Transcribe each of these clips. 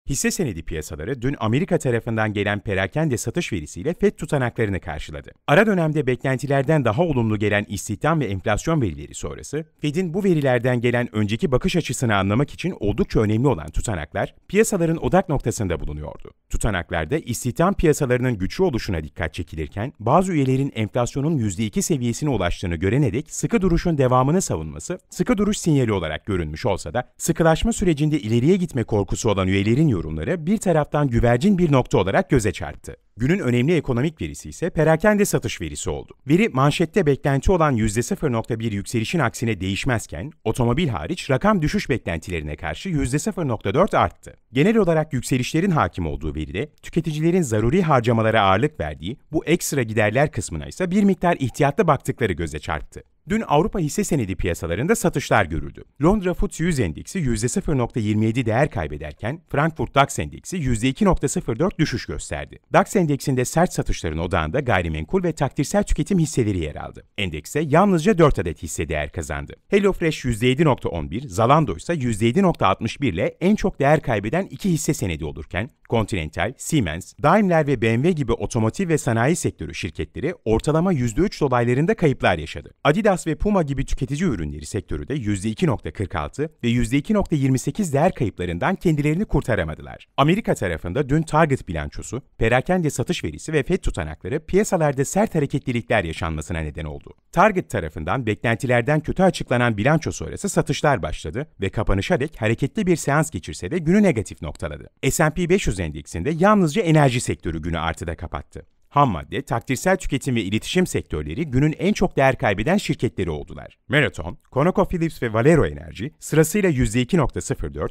Hisse senedi piyasaları dün Amerika tarafından gelen perakende satış verisiyle FED tutanaklarını karşıladı. Ara dönemde beklentilerden daha olumlu gelen istihdam ve enflasyon verileri sonrası, FED'in bu verilerden gelen önceki bakış açısını anlamak için oldukça önemli olan tutanaklar, piyasaların odak noktasında bulunuyordu. Tutanaklarda istihdam piyasalarının güçlü oluşuna dikkat çekilirken, bazı üyelerin enflasyonun %2 seviyesine ulaştığını görene dek sıkı duruşun devamını savunması, sıkı duruş sinyali olarak görünmüş olsa da, sıkılaşma sürecinde ileriye gitme korkusu olan üyelerin yorumları bir taraftan güvercin bir nokta olarak göze çarptı. Günün önemli ekonomik verisi ise perakende satış verisi oldu. Veri manşette beklenti olan %0.1 yükselişin aksine değişmezken, otomobil hariç rakam düşüş beklentilerine karşı %0.4 arttı. Genel olarak yükselişlerin hakim olduğu veride, tüketicilerin zaruri harcamalara ağırlık verdiği bu ekstra giderler kısmına ise bir miktar ihtiyatlı baktıkları göze çarptı. Dün Avrupa hisse senedi piyasalarında satışlar görüldü. Londra FTSE 100 endeksi %0.27 değer kaybederken Frankfurt DAX endeksi %2.04 düşüş gösterdi. DAX endeksinde sert satışların odağında gayrimenkul ve taktirsel tüketim hisseleri yer aldı. Endekse yalnızca 4 adet hisse değer kazandı. HelloFresh %7.11, Zalando ise %7.61 ile en çok değer kaybeden iki hisse senedi olurken, Continental, Siemens, Daimler ve BMW gibi otomotiv ve sanayi sektörü şirketleri ortalama %3 dolaylarında kayıplar yaşadı. Adidas ve Puma gibi tüketici ürünleri sektörü de %2.46 ve %2.28 değer kayıplarından kendilerini kurtaramadılar. Amerika tarafında dün Target bilançosu, perakende satış verisi ve FED tutanakları piyasalarda sert hareketlilikler yaşanmasına neden oldu. Target tarafından beklentilerden kötü açıklanan bilanço sonrası satışlar başladı ve kapanışa dek hareketli bir seans geçirse de günü negatif noktaladı. S&P 500 endeksinde yalnızca enerji sektörü günü artıda kapattı. Ham madde, taktirsel tüketim ve iletişim sektörleri günün en çok değer kaybeden şirketleri oldular. Marathon, ConocoPhillips ve Valero Enerji sırasıyla %2.04,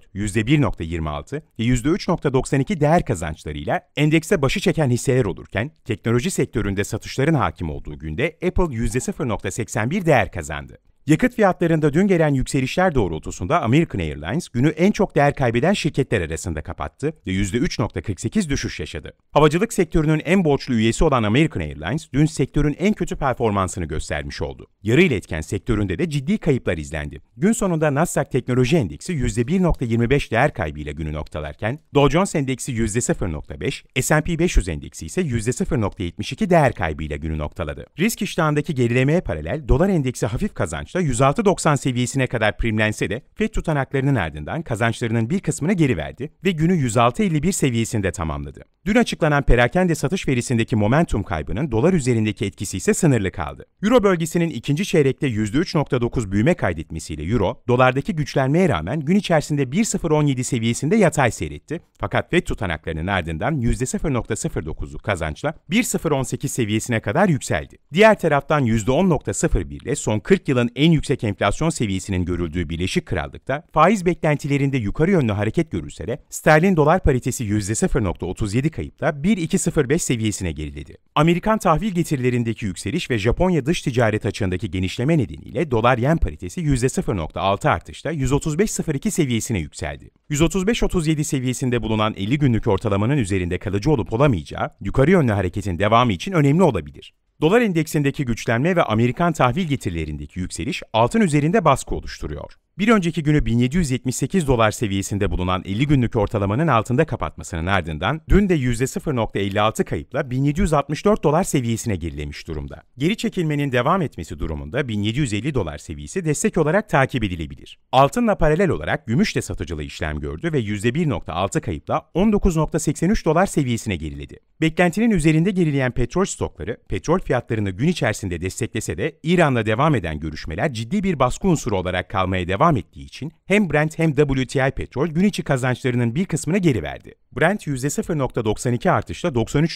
%1.26 ve %3.92 değer kazançlarıyla endekse başı çeken hisseler olurken, teknoloji sektöründe satışların hakim olduğu günde Apple %0.81 değer kazandı. Yakıt fiyatlarında dün gelen yükselişler doğrultusunda American Airlines günü en çok değer kaybeden şirketler arasında kapattı ve %3.48 düşüş yaşadı. Havacılık sektörünün en borçlu üyesi olan American Airlines dün sektörün en kötü performansını göstermiş oldu. Yarı iletken sektöründe de ciddi kayıplar izlendi. Gün sonunda Nasdaq Teknoloji Endeksi %1.25 değer kaybıyla günü noktalarken, Dow Jones Endeksi %0.5, S&P 500 Endeksi ise %0.72 değer kaybıyla günü noktaladı. Risk iştahındaki gerilemeye paralel dolar endeksi hafif kazançla 106.90 seviyesine kadar primlense de FED tutanaklarının ardından kazançlarının bir kısmını geri verdi ve günü 106.51 seviyesinde tamamladı. Dün açıklanan perakende satış verisindeki momentum kaybının dolar üzerindeki etkisi ise sınırlı kaldı. Euro bölgesinin ikinci çeyrekte %3.9 büyüme kaydetmesiyle Euro, dolardaki güçlenmeye rağmen gün içerisinde 1.017 seviyesinde yatay seyretti. Fakat FED tutanaklarının ardından %0.09'luk kazançla 1.018 seviyesine kadar yükseldi. Diğer taraftan %10.01 ile son 40 yılın en yüksek enflasyon seviyesinin görüldüğü Birleşik Krallık'ta faiz beklentilerinde yukarı yönlü hareket görülse de sterlin dolar paritesi %0.37 kayıpla 1.205 seviyesine geriledi. Amerikan tahvil getirilerindeki yükseliş ve Japonya dış ticaret açığındaki genişleme nedeniyle dolar-yen paritesi %0.6 artışla 135.02 seviyesine yükseldi. 135.37 seviyesinde bulunan 50 günlük ortalamanın üzerinde kalıcı olup olamayacağı yukarı yönlü hareketin devamı için önemli olabilir. Dolar endeksindeki güçlenme ve Amerikan tahvil getirilerindeki yükseliş altın üzerinde baskı oluşturuyor. Bir önceki günü 1778 dolar seviyesinde bulunan 50 günlük ortalamanın altında kapatmasının ardından dün de %0.56 kayıpla 1764 dolar seviyesine gerilemiş durumda. Geri çekilmenin devam etmesi durumunda 1750 dolar seviyesi destek olarak takip edilebilir. Altınla paralel olarak gümüş de satıcılı işlem gördü ve %1.6 kayıpla 19.83 dolar seviyesine geriledi. Beklentinin üzerinde gerileyen petrol stokları, petrol fiyatlarını gün içerisinde desteklese de İran'la devam eden görüşmeler ciddi bir baskı unsuru olarak kalmaya devam ettiği için hem Brent hem WTI petrol gün içi kazançlarının bir kısmını geri verdi. Brent %0.92 artışla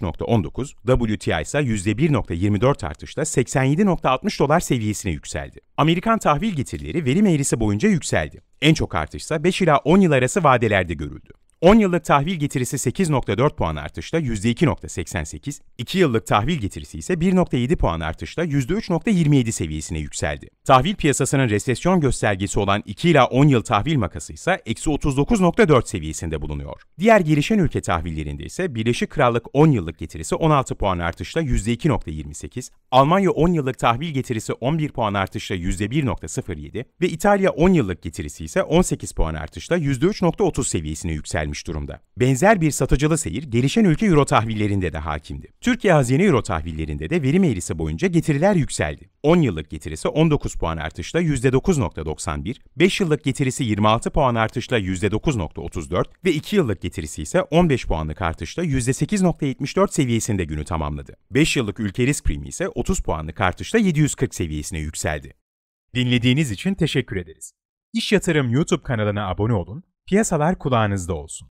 93.19, WTI ise %1.24 artışla 87.60 dolar seviyesine yükseldi. Amerikan tahvil getirileri verim eğrisi boyunca yükseldi. En çok artışsa 5 ila 10 yıl arası vadelerde görüldü. 10 yıllık tahvil getirisi 8.4 puan artışla %2.88, 2 yıllık tahvil getirisi ise 1.7 puan artışla %3.27 seviyesine yükseldi. Tahvil piyasasının resesyon göstergesi olan 2 ila 10 yıl tahvil makası ise -39.4 seviyesinde bulunuyor. Diğer gelişen ülke tahvillerinde ise Birleşik Krallık 10 yıllık getirisi 16 puan artışla %2.28, Almanya 10 yıllık tahvil getirisi 11 puan artışla %1.07 ve İtalya 10 yıllık getirisi ise 18 puan artışla %3.30 seviyesine yükseldi. gelmiş durumda. Benzer bir satıcılı seyir gelişen ülke euro tahvillerinde de hakimdi. Türkiye hazine euro tahvillerinde de verim eğrisi boyunca getiriler yükseldi. 10 yıllık getirisi 19 puan artışla %9.91, 5 yıllık getirisi 26 puan artışla %9.34 ve 2 yıllık getirisi ise 15 puanlık artışla %8.74 seviyesinde günü tamamladı. 5 yıllık ülke risk primi ise 30 puanlık artışla 740 seviyesine yükseldi. Dinlediğiniz için teşekkür ederiz. İş Yatırım YouTube kanalına abone olun, piyasalar kulağınızda olsun.